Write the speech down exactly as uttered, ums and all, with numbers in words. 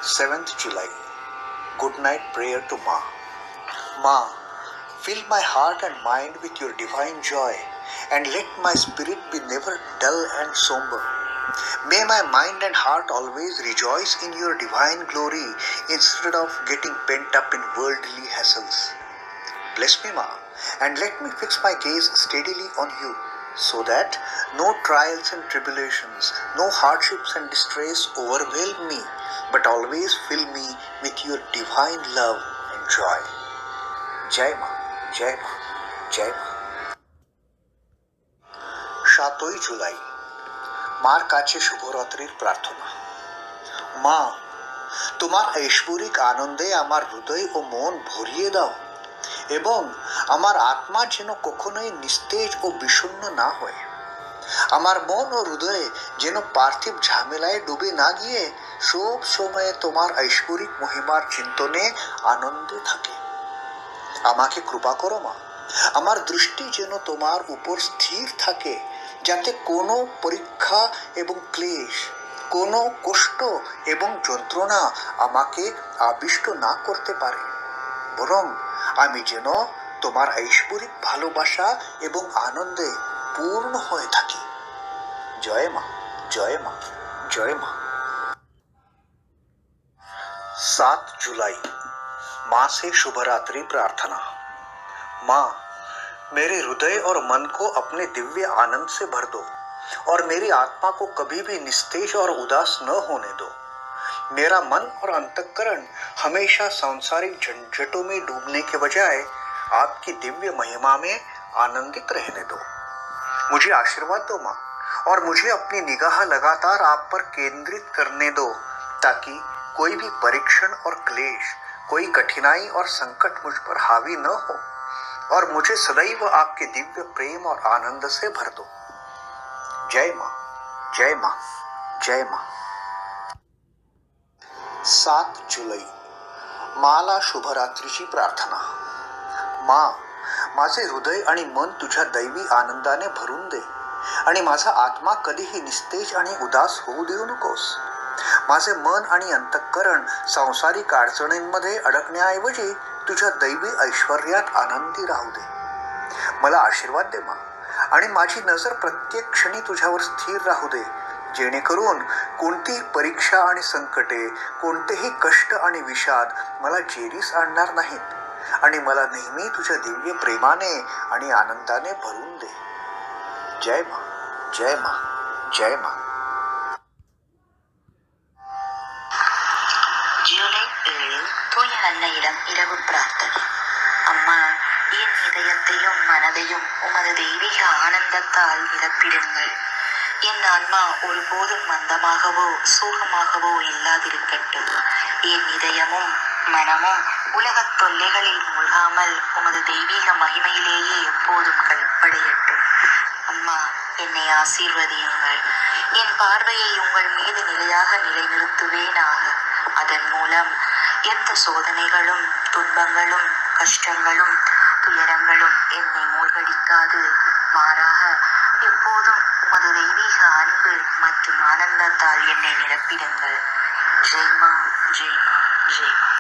seventh July. Good night prayer to Ma. Ma, fill my heart and mind with your divine joy, and let my spirit be never dull and somber. May my mind and heart always rejoice in your divine glory instead of getting pent up in worldly hassles. Bless me, Ma, and let me fix my gaze steadily on you, so that no trials and tribulations, no hardships and distress overwhelm me, but always fill me with your divine love and joy. Jai Ma, Jai Ma, Jai Ma. সাতই জুলাই, মার কাছে শুভরাত্রির প্রার্থনা। মা, তোমার ঐশ্বরিক আনন্দে আমার হৃদয় ও মন ভরিয়ে দাও, এবং আমার আত্মা যেন কখনোই নিস্তেজ ও বিষণ্ণ না হয়। আমার মন ও হৃদয়ে যেন পার্থিব ঝামেলায় ডুবে না গিয়ে সব সময়ে তোমার ঐশ্বরিক মহিমার চিন্তনে আনন্দে থাকে। আমাকে কৃপা করো মা, আমার দৃষ্টি যেন তোমার উপর স্থির থাকে, যাতে কোনো পরীক্ষা এবং ক্লেশ, কোনো কষ্ট এবং যন্ত্রণা আমাকে আবিষ্ট না করতে পারে, বরং আমি যেন তোমার ঐশ্বরিক ভালোবাসা এবং আনন্দে পূর্ণ হয়ে থাকি। জয় মা, জয় মা, জয় মা। सात जुलाई, माँ से शुभरात्रि प्रार्थना। माँ, मेरे हृदय और मन को अपने दिव्य आनंद से भर दो, और मेरी आत्मा को कभी भी निस्तेज और उदास न होने दो। मेरा मन और अंतःकरण हमेशा सांसारिक झंझटों में डूबने के बजाय आपकी दिव्य महिमा में आनंदित रहने दो। मुझे आशीर्वाद दो माँ, और मुझे अपनी निगाह लगातार आप पर केंद्रित करने दो, ताकि कोई भी परीक्षण और क्लेश, कोई कठिनाई और संकट मुझ पर हावी न हो, और मुझे सदैव आपके दिव्य प्रेम और आनंद से भर दो। जय माँ, जय माँ, जय माँ। सात जुलै, माला शुभरात्रीची प्रार्थना। माँ, माझे हृदय आणि मन तुझ्या दैवी आनंदाने भरून दे, आणि माझा आत्मा कधीही निस्तेज आणि उदास होऊ देऊ नकोस। माझे मन आणि अंतःकरण सांसारिक अडचणींमध्ये अडकण्याऐवजी तुझ्या दैवी ऐश्वर्यात आनंदी राहू दे। मला आशीर्वाद दे माँ, आणि माझी नजर प्रत्येक क्षणी तुझ्यावर स्थिर राहू दे, जेणेकरून कोणतीही परीक्षा आणि संकटे, कोणतेही कष्ट आणि विषाद मला जेरीस आणणार नाहीत, आणि मला नेहमी तुझ्या दिव्य प्रेमाने आणि आनंदाने भरून दे। जय माँ, जय माँ, जय माँ। ஜூலை ஏழு, தூய அன்னையிடம் இரவு பிரார்த்தனை. அம்மா, என் இதயத்தையும் மனதையும் உமது தெய்வீக ஆனந்தத்தால் நிரப்பிடுங்கள். என் ஆன்மா ஒருபோதும் மந்தமாகவோ சோகமாகவோ இல்லாதிருக்கட்டும். என் இதயமும் மனமும் உலகத் தொல்லைகளில் மூழ்காமல் உமது தெய்வீக மகிமையிலேயே எப்போதும் கழிப்படையட்டும். அம்மா, என்னை ஆசீர்வதியுங்கள். என் பார்வையை உங்கள் மீது நிலையாக நிலைநிறுத்துவேனாக. அதன் மூலம் எந்த சோதனைகளும், துன்பங்களும், கஷ்டங்களும், துயரங்களும் என்னை மூழ்கடிக்காது. மாறாக எப்போதும் உமது தெய்வீக அன்பு மற்றும் ஆனந்தத்தால் என்னை நிரப்பிடுங்கள். ஜெய்மா, ஜெய்மா, ஜெய்மா.